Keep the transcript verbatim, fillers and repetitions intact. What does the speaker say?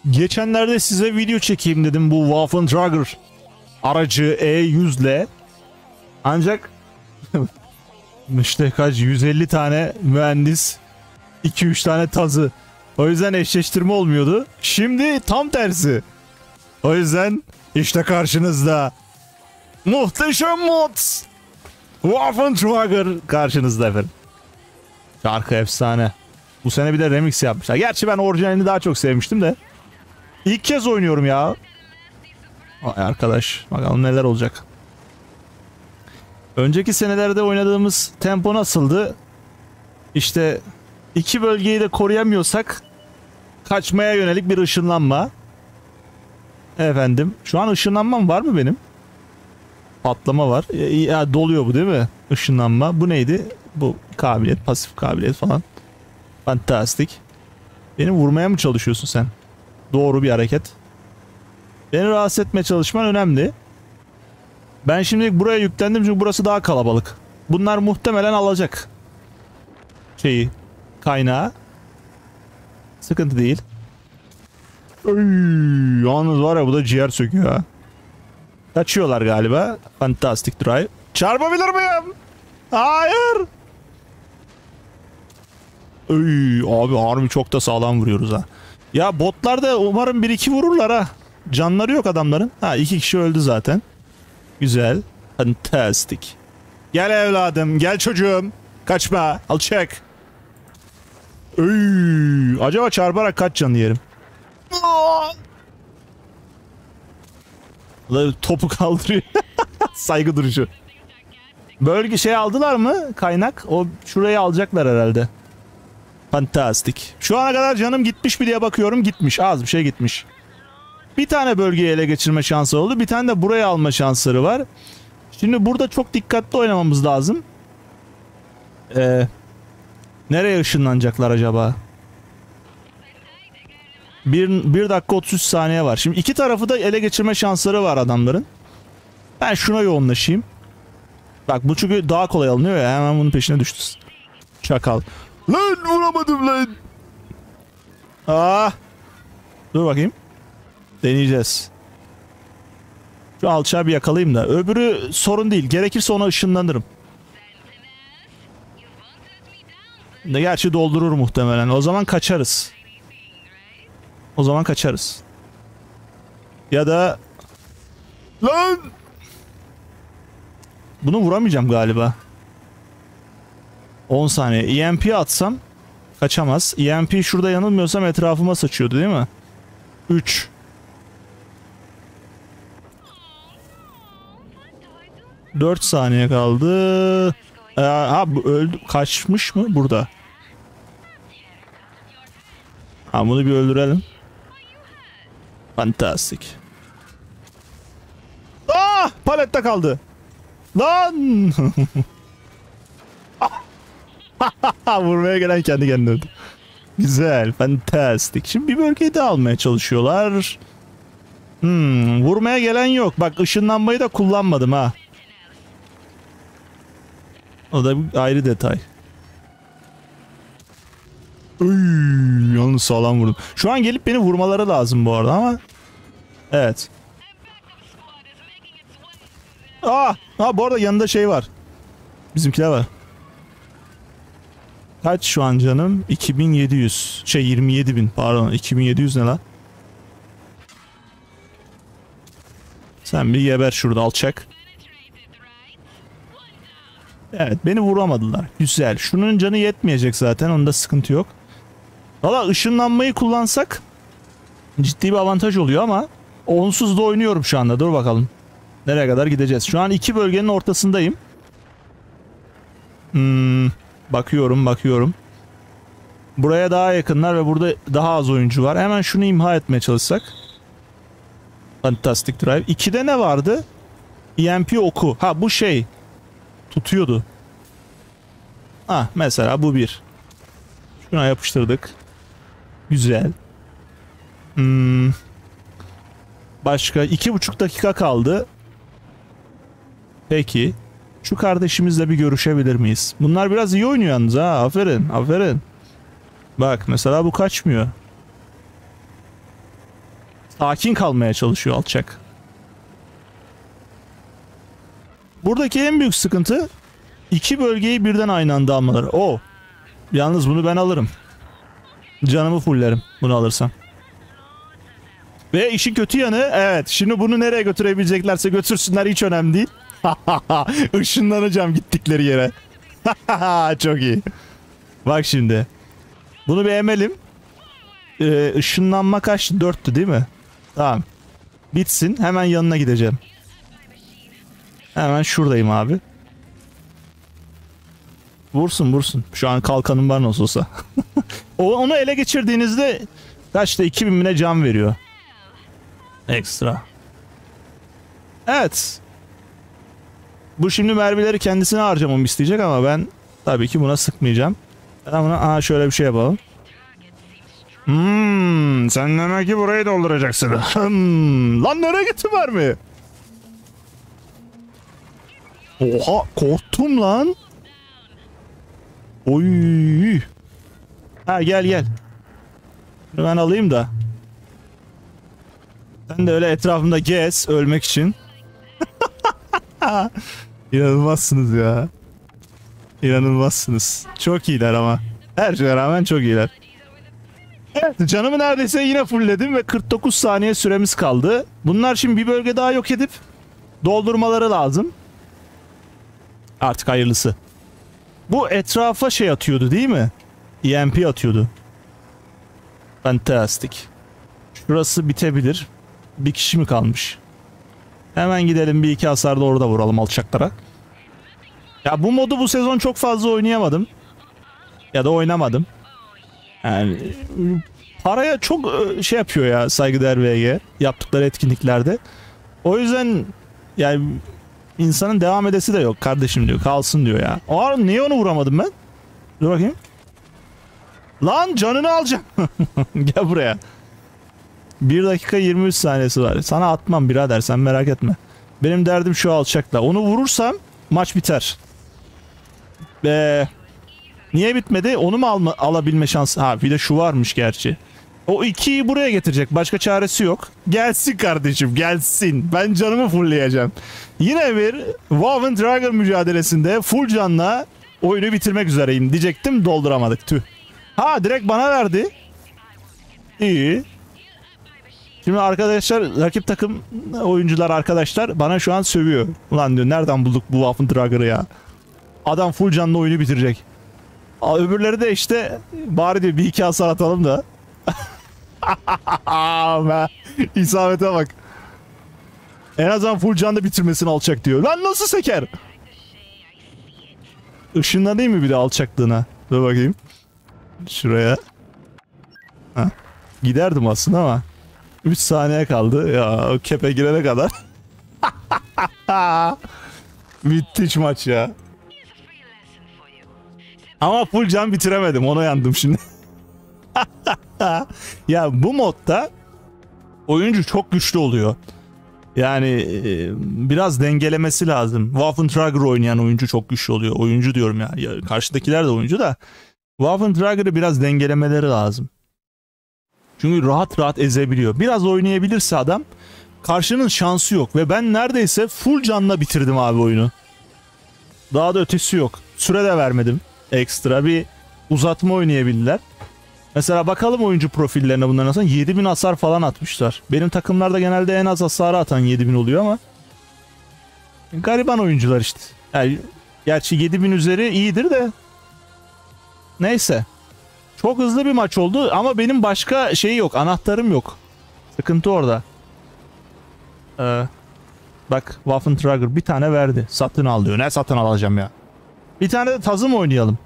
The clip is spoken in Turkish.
Geçenlerde size video çekeyim dedim bu Waffentrager aracı E yüz ile. Ancak işte kaç yüz elli tane mühendis, iki üç tane tazı. O yüzden eşleştirme olmuyordu. Şimdi tam tersi. O yüzden işte karşınızda muhteşem mods Waffentrager karşınızda efendim. Şarkı efsane. Bu sene bir de remix yapmışlar. Gerçi ben orijinalini daha çok sevmiştim de. İlk kez oynuyorum ya. Vay arkadaş. Bakalım neler olacak. Önceki senelerde oynadığımız tempo nasıldı? İşte iki bölgeyi de koruyamıyorsak kaçmaya yönelik bir ışınlanma. Efendim. Şu an ışınlanmam var mı benim? Patlama var. Ya, doluyor bu değil mi? Işınlanma. Bu neydi? Bu kabiliyet. Pasif kabiliyet falan. Fantastik. Beni vurmaya mı çalışıyorsun sen? Doğru bir hareket. Beni rahatsız etmeye çalışman önemli. Ben şimdi buraya yüklendim çünkü burası daha kalabalık. Bunlar muhtemelen alacak şeyi, kaynağı. Sıkıntı değil. Oy, yalnız var ya bu da ciğer söküyor ha. Kaçıyorlar galiba. Fantastic drive. Çarpabilir miyim? Hayır. Oy, abi harbi çok da sağlam vuruyoruz ha. Ya botlar da umarım bir iki vururlar ha. Canları yok adamların. Ha iki kişi öldü zaten. Güzel. Fantastic. Gel evladım. Gel çocuğum. Kaçma. Al çek. Oy, acaba çarparak kaç canlı yerim? Topu kaldırıyor. Saygı duruşu. Bölge şey aldılar mı? Kaynak. O şurayı alacaklar herhalde. Fantastik. Şu ana kadar canım gitmiş mi diye bakıyorum. Gitmiş. Az bir şey gitmiş. Bir tane bölgeyi ele geçirme şansı oldu. Bir tane de buraya alma şansları var. Şimdi burada çok dikkatli oynamamız lazım. Ee, nereye ışınlanacaklar acaba? Bir, bir dakika otuz üç saniye var. Şimdi iki tarafı da ele geçirme şansları var adamların. Ben şuna yoğunlaşayım. Bak bu çünkü daha kolay alınıyor ya. Hemen bunun peşine düştü. Çakal. Lan vuramadım lan. Ah. Dur bakayım. Deneyeceğiz. Şu alçağı bir yakalayayım da. Öbürü sorun değil. Gerekirse ona ışınlanırım. Ne gerçi doldurur muhtemelen. O zaman kaçarız. O zaman kaçarız. Ya da lan bunu vuramayacağım galiba. on saniye. E M P atsam kaçamaz. E M P şurada yanılmıyorsam etrafıma saçıyordu değil mi? üç. dört saniye kaldı. Ee, ha öldü. Kaçmış mı burada? Ha bunu bir öldürelim. Fantastik. Ah! Palette kaldı. Lan! Vurmaya gelen kendi kendine öldü. Güzel. Fantastik. Şimdi bir bölgeyi de almaya çalışıyorlar. Hmm, vurmaya gelen yok. Bak ışınlanmayı da kullanmadım ha. O da bir ayrı detay. Uy, yalnız sağlam vurdum. Şu an gelip beni vurmaları lazım bu arada ama. Evet. Ah, ah bu arada yanında şey var. Bizimkiler var. Kaç şu an canım? iki bin yedi yüz. Şey yirmi yedi bin pardon. iki bin yedi yüz ne lan? Sen bir geber şurada alçak. Evet beni vuramadılar. Güzel. Şunun canı yetmeyecek zaten. Onda sıkıntı yok. Valla ışınlanmayı kullansak ciddi bir avantaj oluyor ama onsuz da oynuyorum şu anda. Dur bakalım. Nereye kadar gideceğiz? Şu an iki bölgenin ortasındayım. Hmm, bakıyorum bakıyorum. Buraya daha yakınlar ve burada daha az oyuncu var. Hemen şunu imha etmeye çalışsak. Fantastic Drive. ikide ne vardı? E M P oku. Ha bu şey. Tutuyordu. Ha mesela bu bir. Şuna yapıştırdık. Güzel. Hmm. Başka iki buçuk dakika kaldı. Peki. Şu kardeşimizle bir görüşebilir miyiz? Bunlar biraz iyi oynuyor yalnız ha. Aferin. Aferin. Bak mesela bu kaçmıyor. Sakin kalmaya çalışıyor alçak. Buradaki en büyük sıkıntı iki bölgeyi birden aynı anda almaları. Oo. Yalnız bunu ben alırım. Canımı fullerim bunu alırsam. Ve işin kötü yanı, evet, şimdi bunu nereye götürebileceklerse götürsünler, hiç önemli değil. Işınlanacağım gittikleri yere. Çok iyi. Bak şimdi. Bunu bir emelim. Ee, ışınlanma kaçtı? dörttü değil mi? Tamam. Bitsin. Hemen yanına gideceğim. Hemen şuradayım abi. Vursun vursun. Şu an kalkanım var nasıl olsa. O, onu ele geçirdiğinizde kaçta iki bin bine can veriyor. Ekstra. Evet. Bu şimdi mermileri kendisine harcamamı isteyecek ama ben tabii ki buna sıkmayacağım. Ben buna aha şöyle bir şey yapalım. Hmm, sen demek ki burayı dolduracaksın. Hmm, lan nereye gitti mermi? Oha, korktum lan. Oy. Ha gel gel. Bunu ben alayım da. Sen de öyle etrafımda gez ölmek için. İnanılmazsınız ya. İnanılmazsınız. Çok iyiler ama. Her şeye rağmen çok iyiler. Evet, canımı neredeyse yine fullledim ve kırk dokuz saniye süremiz kaldı. Bunlar şimdi bir bölge daha yok edip doldurmaları lazım. Artık hayırlısı. Bu etrafa şey atıyordu değil mi? E M P atıyordu. Fantastik. Şurası bitebilir. Bir kişi mi kalmış? Hemen gidelim bir iki hasar da orada vuralım alçaklara. Ya bu modu bu sezon çok fazla oynayamadım. Ya da oynamadım. Yani paraya çok şey yapıyor ya saygıdeğer V G yaptıkları etkinliklerde. O yüzden yani insanın devam edesi de yok kardeşim diyor, kalsın diyor ya. Aa, niye onu vuramadım ben? Dur bakayım. Lan canını alacağım. Gel buraya. bir dakika yirmi üç saniyesi var. Sana atmam birader, sen merak etme. Benim derdim şu alçakla. Onu vurursam maç biter. Be. Niye bitmedi? Onu mu alma, alabilme şansı? Ha bir de şu varmış gerçi. O ikiyi buraya getirecek. Başka çaresi yok. Gelsin kardeşim, gelsin. Ben canımı fullleyeceğim. Yine bir WoW and Dragon mücadelesinde full canla oyunu bitirmek üzereyim diyecektim. Dolduramadık. Tüh. Ha direkt bana verdi. İyi. Şimdi arkadaşlar, rakip takım oyuncular arkadaşlar bana şu an sövüyor. Ulan diyor, nereden bulduk bu Waffen Trigger'ı ya? Adam full canlı oyunu bitirecek. Aa, öbürleri de işte bari diyor bir iki hasar atalım da. İsabete bak. En azından full canlı bitirmesini alçak diyor. Lan nasıl seker? Işınlanayım mı bir de alçaklığına? Dur bakayım. Şuraya. Heh. Giderdim aslında ama üç saniye kaldı. Ya o kepe girene kadar. Müthiş maç ya. Ama full can bitiremedim. Ona yandım şimdi. Ya bu modda oyuncu çok güçlü oluyor. Yani e, biraz dengelemesi lazım. Waffen Trigger oynayan oyuncu çok güçlü oluyor. Oyuncu diyorum ya. ya karşıdakiler de oyuncu da. Waffen Trigger'ı biraz dengelemeleri lazım. Çünkü rahat rahat ezebiliyor. Biraz oynayabilirse adam, karşının şansı yok. Ve ben neredeyse full canla bitirdim abi oyunu. Daha da ötesi yok. Süre de vermedim. Ekstra bir uzatma oynayabildiler. Mesela bakalım oyuncu profillerine bunların aslında yedi bin hasar falan atmışlar. Benim takımlarda genelde en az hasarı atan yedi bin oluyor ama gariban oyuncular işte. Yani, gerçi yedi bin üzeri iyidir de. Neyse. Çok hızlı bir maç oldu ama benim başka şeyi yok. Anahtarım yok. Sıkıntı orada. Ee, bak Waffen Trigger bir tane verdi. Satın al diyor. Ne satın alacağım ya? Bir tane de tazım oynayalım.